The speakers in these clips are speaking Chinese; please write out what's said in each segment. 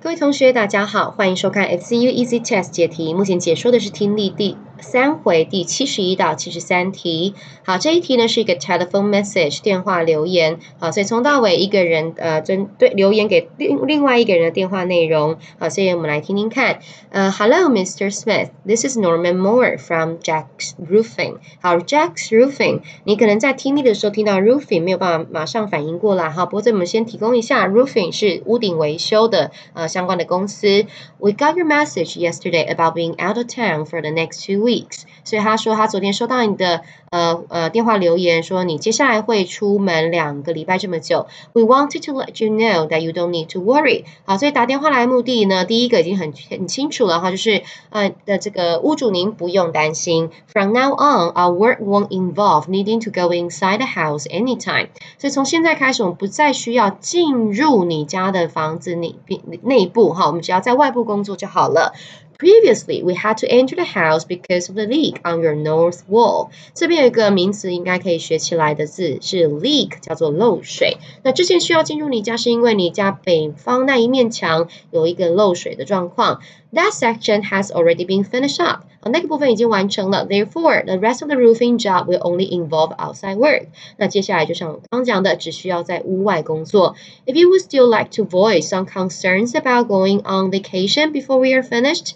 各位同学，大家好，欢迎收看 FCU Easy Test 解题。目前解说的是听力第3回第71到73题。好，这一题呢是一个 telephone message 电话留言。好，所以从到尾一个人针对留言给另外一个人的电话内容。好，所以我们来听听看。Hello, Mr. Smith. This is Norman Moore from Jack's Roofing. 好 ，Jack's Roofing， 你可能在听力的时候听到 roofing 没有办法马上反应过来哈。不过这我们先提供一下 ，roofing 是屋顶维修的相关的公司。We got your message yesterday about being out of town for the next 2 weeks. 所以他说他昨天收到你的电话留言，说你接下来会出门2个礼拜这么久。We wanted to let you know that you don't need to worry. 好，所以打电话来的目的呢，第一个已经很清楚了哈，就是这个屋主您不用担心。From now on, our work won't involve needing to go inside the house anytime. 所以从现在开始，我们不再需要进入你家的房子内部哈，我们只要在外部工作就好了。Previously, we had to enter the house because of the leak on your north wall. 这边有一个名词应该可以学起来的字是 leak， 叫做漏水。那之前需要进入你家是因为你家北方那一面墙有一个漏水的状况。That section has already been finished up. 那个部分已经完成了。Therefore, the rest of the roofing job will only involve outside work. 那接下来就像我刚刚讲的，只需要在屋外工作。If you would still like to voice some concerns about going on vacation before we are finished,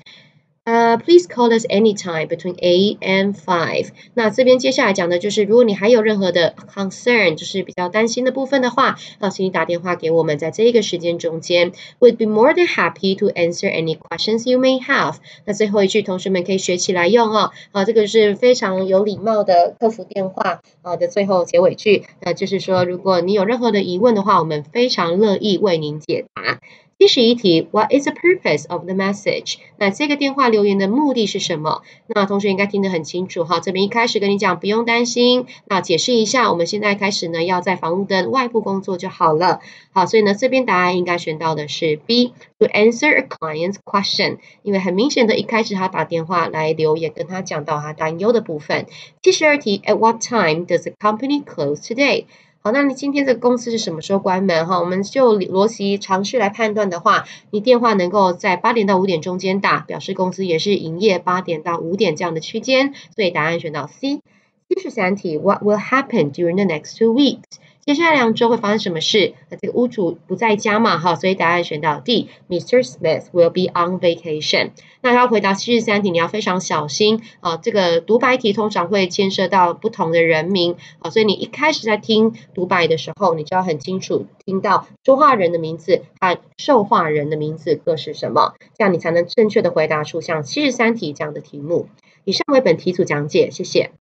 please call us anytime between 8 and 5. 那这边接下来讲的就是，如果你还有任何的 concern， 就是比较担心的部分的话，请你打电话给我们，在这一个时间中间 ，We'd be more than happy to answer any questions you may have. 那最后一句，同学们可以学起来用哦。这个是非常有礼貌的客服电话的最后结尾句，就是说，如果你有任何的疑问的话，我们非常乐意为您解答。71题 What is the purpose of the message? 那这个电话留言的目的是什么？那同学应该听得很清楚哈。这边一开始跟你讲不用担心，那解释一下，我们现在开始呢要在房屋的外部工作就好了。好，所以呢这边答案应该选到的是 B to answer a client's question， 因为很明显的一开始他打电话来留言跟他讲到他担忧的部分。72题 At what time does the company close today? 好，那你今天这个公司是什么时候关门哈？我们就逻辑常识来判断的话，你电话能够在8点到5点中间打，表示公司也是营业8点到5点这样的区间，所以答案选到 C。73题 What will happen during the next 2 weeks? 接下来2周会发生什么事？那这个屋主不在家嘛，哈，所以答案选到 D。Mr. Smith will be on vacation。那要回答73题，你要非常小心这个独白题通常会牵涉到不同的人名所以你一开始在听独白的时候，你就要很清楚听到说话人的名字和受话人的名字各是什么，这样你才能正确的回答出像73题这样的题目。以上为本题组讲解，谢谢。